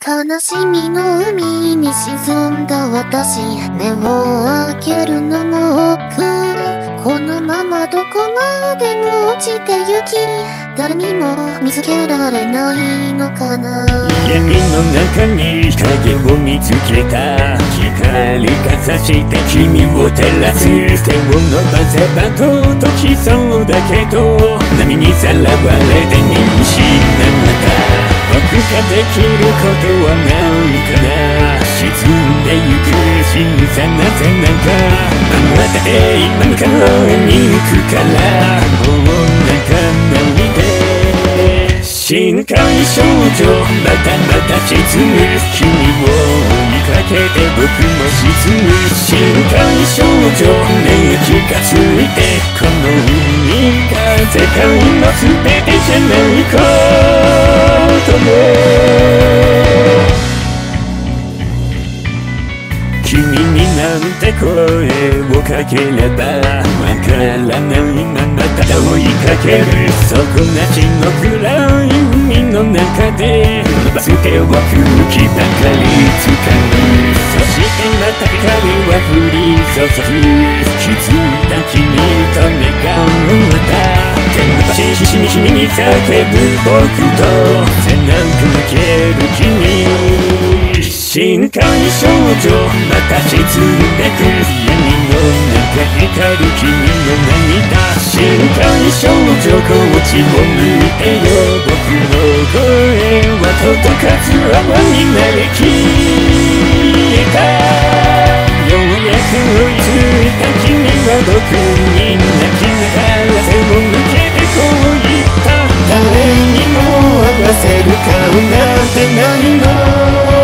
悲しみの海に沈んだ私、目を開けるのも億劫。このままどこまでも落ちてゆき、誰にも見つけられないのかな。 闇の中に影を見つけた、光が差して君を照らす。手を伸ばせばと解きそうだけど、波にさらわれて見失った。僕ができることはないかな。沈んでゆく小さな背中、あなたで今の顔に行くから、もう泣かないで。深海少女、またまた沈む。君を追いかけて僕も沈む。深海少女、ねえ気がついて、この海が世界の全てじゃないことも。君になんて声をかければ、わからないままただ追いかける。底なしの暗い海の中で伸ばす手を空気ばかり掴む。そしてまた光は降り注ぐ。気づいた君と目が合った。手伸ばししみしみに叫ぶ僕と背中向ける君。深海少女、また沈んでく。闇の中光る君の涙。深海少女、こっちを向いてよ。僕の声は届かず泡になり消えた。ようやく追いついた君は僕に泣きながら背を向けてこう言った。誰にも合わせる顔なんてないの。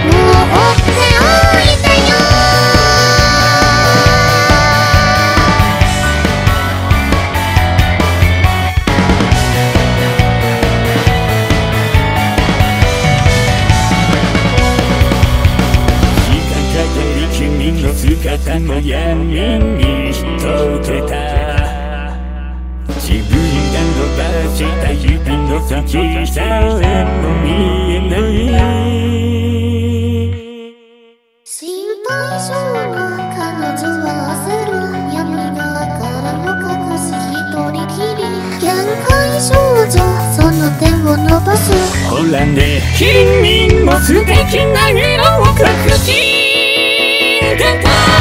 君の姿も闇に溶けた。自分が伸ばした指の先さえも見えない。 心配性な彼女は焦る。闇のからを隠す一人きり。限界少女、その手を伸ばす。 ほらね、君も素敵な色を隠し深海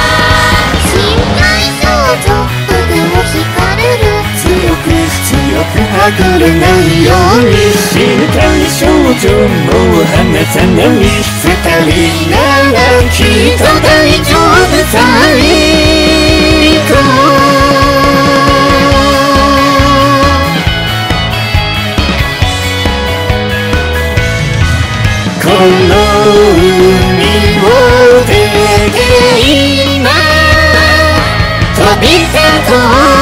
少女、腕を引かれる。 強くはぐれないように。深海少女、もう離さない。二人ならきっと大丈夫さ。行こう。この海を出て今飛び立とう。